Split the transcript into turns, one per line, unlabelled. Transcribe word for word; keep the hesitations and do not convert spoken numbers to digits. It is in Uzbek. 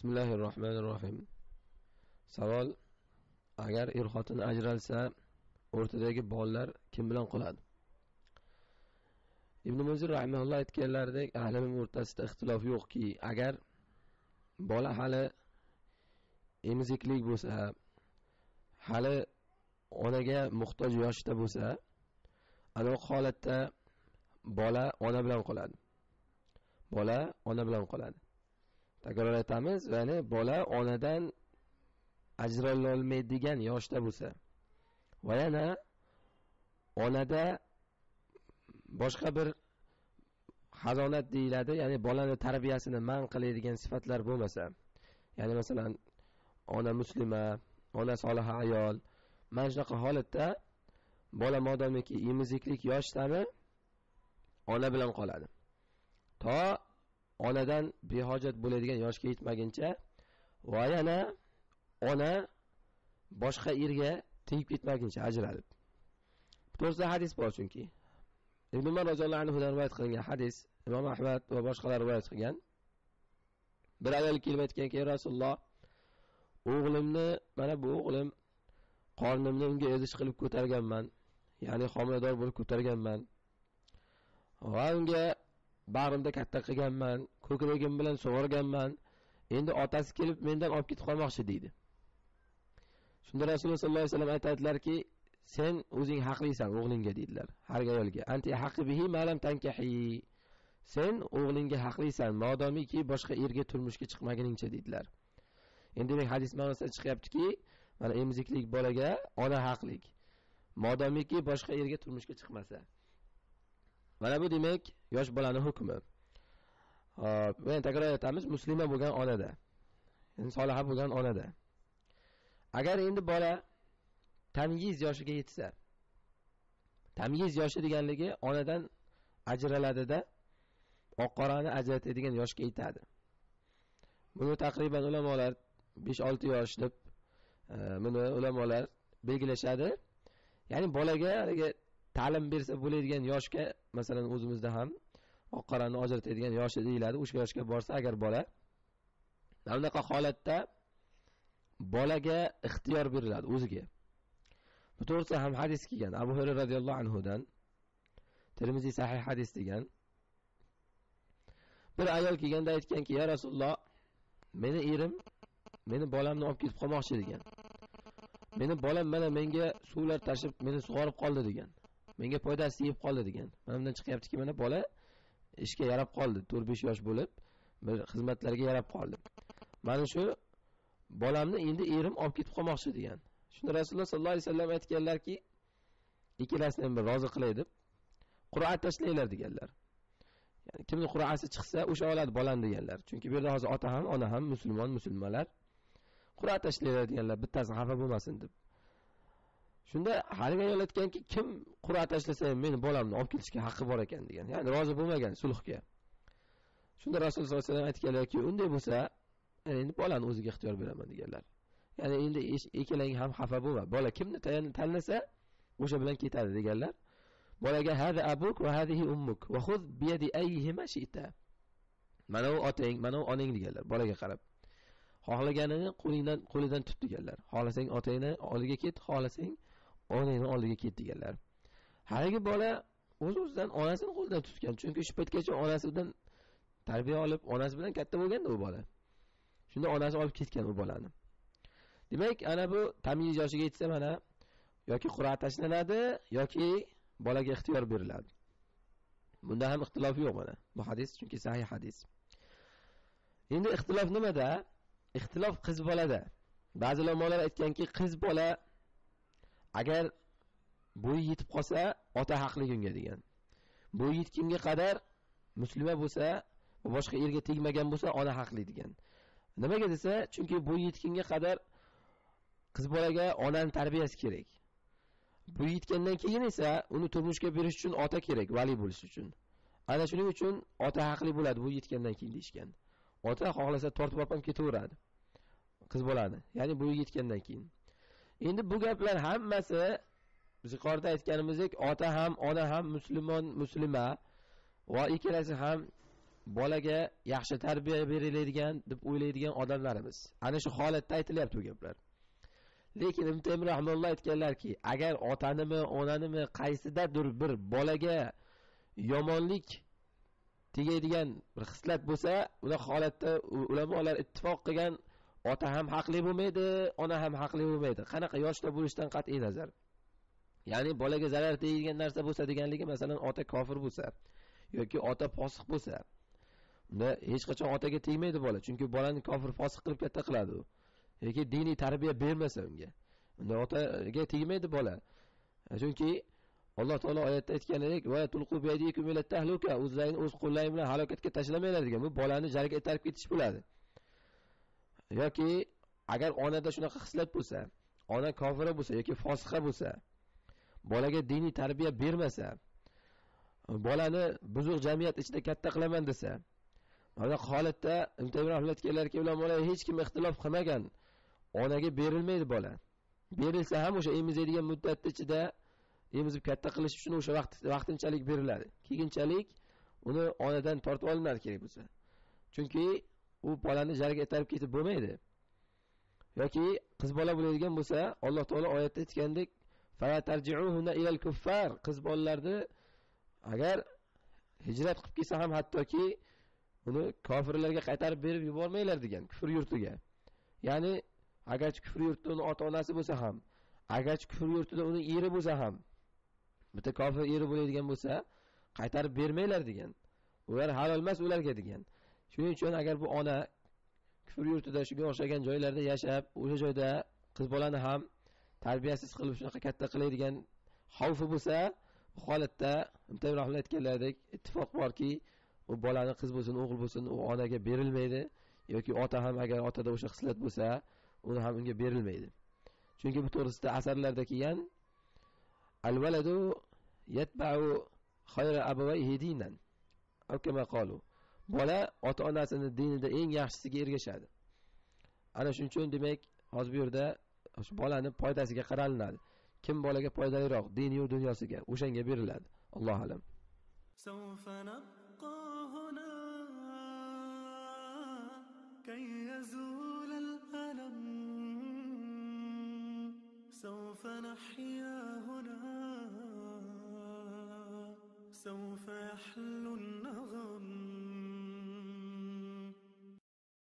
Bismillahirrohmanirrohim. Savol: agar er xotin ajralsa, o'rtadagi bolalar kim bilan qoladi? Ibn Munzir rahimahulloh aytganlaridek, ahli ilm o'rtasida ixtilof yo'qki, agar bola hali emiziklik bo'lsa, hali onaga muhtoj yoshda bo'lsa, ana holatda bola ona bilan qoladi. Bola ona bilan qoladi. Takror aytamiz, ya'ni bola onadan ajrala olmaydigan yoshda bo'lsa va yana onada boshqa bir xazonat deyiladi, ya'ni bolani tarbiyasini man qiladigan sifatlar bo'lmasa, ya'ni masalan ona muslima, ona soliha ayol, mana shunaqa holatda bola modomiki emiziklik yoshdami ona bilan qoladi. To onadan behojat bo'ladigan yoshga yetmaguncha va yana ona boshqa erga tegib ketmaguncha ajralib. Bu to'g'risida hadis bor chunki. Ibn Umar roziyallohu anhu dan rivoyat qilingan hadis, Imom Ahmad va boshqalar rivoyat qilgan. Bir ayol kelib aytganki, Rasululloh, o'g'limni, mana bu o'g'lim qornimni unga ezish qilib ko'targanman, ya'ni homilador bo'lib ko'targanman. Va unga bag'rimda katta qilganman, ko'kragim bilan sug'organman. Endi otasi kelib mendan olib ketib qolmoqchi deydi. Shunda Rasululloh sollallohu alayhi vasallam aytadilarki, sen o'zing haqlisan o'g'lingga deydilar. Har ayolga, anti haqqi bihi ma lam tankahi. Sen o'g'lingga haqlisan, modomiki boshqa erga turmushga chiqmaguningcha deydilar. Endi demak hadis ma'nosida chiqyaptiki, mana emiziklik bolaga ona haqlik. Modomiki boshqa erga turmushga chiqmasa. Mana bu demak yosh bolaning hukmi. Hop, men takror aytamiz, muslima bo'lgan onada, ya'ni soliha bo'lgan onada. Agar endi bola tamyiz yoshiga yetsa, tamyiz yoshi deganligi onadan ajraladida oq qorani ajratadigan yoshga yetadi. Buni taqriban ulamolar besh olti yosh deb buni ulamolar belgilashadi. Ya'ni bolaga ta'lim bersa bo'ladigan yoshga, masalan o'zimizda ham oq qorani ajratadigan yoshi deyiladi. O'sha yoshga borsa agar bola, bunaqa holatda bolaga ixtiyor beriladi o'ziga. Bu to'g'risida ham hadis kelgan. Abu Hurayra radhiyallohu anhu dan, Tirmiziy sahih hadis degan. Bir ayol kelganda aytganki, ya Rasululloh, meni erim meni bolamni olib ketib qolmoqchi degan. Meni bolam mana menga suvlar tashib, meni sug'orib qoldi degan. Menga foydasi yeb qoldi degan. Mana bundan chiqyaptiki, mana bola ishga yarab qoldi, to'rt besh yosh bo'lib, bir xizmatlarga yarab qoldi. Mana shu bolamni endi erim olib ketib qolmoqchi degan. Shunda Rasululloh sollallohu alayhi vasallam aytganlarki, ikkalasini ham bir rozi qilay deb qur'a tashlanglar deganlar. Ya'ni kimning qur'asi chiqsa o'sha oladi bolani deganlar. Chunki bu yerda hozir ota ham, ona ham musulmon, musulmonlar qur'a tashlanglar deganlar, bittasi xafa bo'lmasin deb. Shunda haligi ayol aytganki, kim qur'a tashlasa meni bolamni olib ketishga haqqi bor ekan degan. Ya'ni rozi bo'lmagan sulhga. Shunda Rasululloh sollallohu alayhi vasallam aytganlarki, unday bo'lsa, endi bolani o'ziga ixtiyor beraman deganlar. Ya'ni endi ikkalang ham xafa bo'lma. Bola kimni tanlasa, o'sha bilan ketadi deganlar. Bolaga hada abuk va hadihi ummuk va khudh bi yadi ayyihima shi'ta. Mana u otang, mana u onang deganlar bolaga qarab. Xohlaganini qo'lingdan qo'lidan tut deganlar. Xohlasang otangni oldiga ket, xohlasang onangni oldiga ket deganlar. Haligi bola o'z-o'zidan onasini qo'lidan tutgan. Chunki shu paytgacha onasidan tarbiya olib, onasi bilan katta bo'lganda u bola. Shunda onasi olib ketgan u bolani. Demak, ana bu tamyiz yoshiga yetsa, mana yoki qur'a tashlanadi yoki bolaga ixtiyor beriladi. Bunda ham ixtilof yo'q mana. Bu hadis chunki sahih hadis. Endi ixtilof nimada? Ixtilof qiz bolada. Ba'zi ulamolar aytganki, qiz bola agar bo'yi yetib qolsa, ota haqli unga degan. Bo'yi yetgunga qadar muslima bo'lsa, va boshqa erga tegmagan bo'lsa, ona haqli degan. Nimaga desa, chunki bo'yi yetgunga qadar qiz bolaga onaning tarbiyasi kerak. Bu yetgandan keyin esa uni turmushga berish uchun ota kerak, vali bo'lish uchun. Ana shuning uchun ota haqli bo'ladi bu yetgandan keyin deyshgan. Ota xohlasa tortib olib ham ketaveradi qiz bolani, ya'ni bu yetgandan keyin. Endi bu gaplar hammasi biz yuqorida aytganimizdek, ota ham, ona ham musulmon, muslima va ikkalasi ham bolaga yaxshi tarbiya beriladigan deb o'ylaydigan odamlarimiz. Ana shu holatda aytilyapti bu gaplar. Lekin Ibn Taymiyya rahimahulloh aytganlarki, agar otanimi, onanimi qaysidadir bir bolaga yomonlik tegadigan bir xislat bo'lsa, unda holatda ulamolar ittifoq qilgan, ota ham haqli bo'lmaydi, ona ham haqli bo'lmaydi. Qanaqa yoshda bo'lishdan qat'iy nazar. Ya'ni bolaga zarar tegadigan narsa bo'lsa deganligi, masalan, ota kofir bo'lsa yoki ota fosiq bo'lsa, unda hech qachon otaga tegmaydi bola, chunki bolani kofir, fosiq qilib katta qiladi u. Yoki diniy tarbiya bermasa unga, unda otaga tegmaydi bola. Chunki Alloh taolo oyatda aytganidek, "Va tulqu bi aydikum ila tahluka", o'zlaring o'z qo'llaring bilan halokatga tashlamanglar degan. Bu bolani jarga itarib ketish bo'ladi. Yoki agar onada shunaqa xislat bo'lsa, ona kofira bo'lsa yoki fosiqa bo'lsa, bolaga diniy tarbiya bermasa, bolani buzuq jamiyat ichida katta qilaman desa, mana holatda Imtihon aytganlarki, ulamolar hech kim ixtilof qilmagan, onaga berilmaydi bola. Berilsa ham o'sha emizadigan muddat ichida emizib katta qilish uchun o'sha vaqt vaqtinchalik beriladi. Keyinchalik uni onadan tortib olinadi kerak bo'lsa. Chunki u bolani jarga itarib ketib bo'lmaydi. Yoki qiz bola bo'ladigan bo'lsa, Alloh taolo oyatda aytgandek, "Fa tarji'uhunna ilal kuffar", qiz bolalarni agar hijrat qilib kelsa ham hattoki uni kofirlarga qaytarib berib yubormanglar degan, kufr yurtiga. Ya'ni agarchi kufr yurtida uni ota-onasi bo'lsa ham, agarchi kufr yurtida uni eri bo'lsa ham, bitta kofir eri bo'ladigan bo'lsa, qaytarib bermanglar degan. Ular halol emas ularga degan. Shuning uchun agar bu ona kufr yurtida shunga o'xshagan joylarda yashab, o'sha joyda qiz bolani ham tarbiyasiz qilib shunaqa katta qiladigan xavfi bo'lsa, bu holatda Imtihon rahimahulloh aytganlaridek ittifoq borki, u bolani qiz bo'lsin, o'g'il bo'lsin, u onaga berilmaydi yoki ota ham agar otada o'sha xislat bo'lsa, uni ham unga berilmaydi. Chunki bu to'g'risida asarlarda kelgan, al-waladu yatba'u khayra abawayhi dinan. Kama qalu. Bola ota-onasini dinida eng yaxshisiga ergashadi. Ana shuning uchun demak, hozir bu yerda shu bolani foydasiga qaralinadi. Kim bolaga foydaliroq, diniy va dunyosiga, o'shanga beriladi. Alloh alam.
سوف نبقى هنا كي يزول الألم سوف نحيا هنا سوف يحلو النغم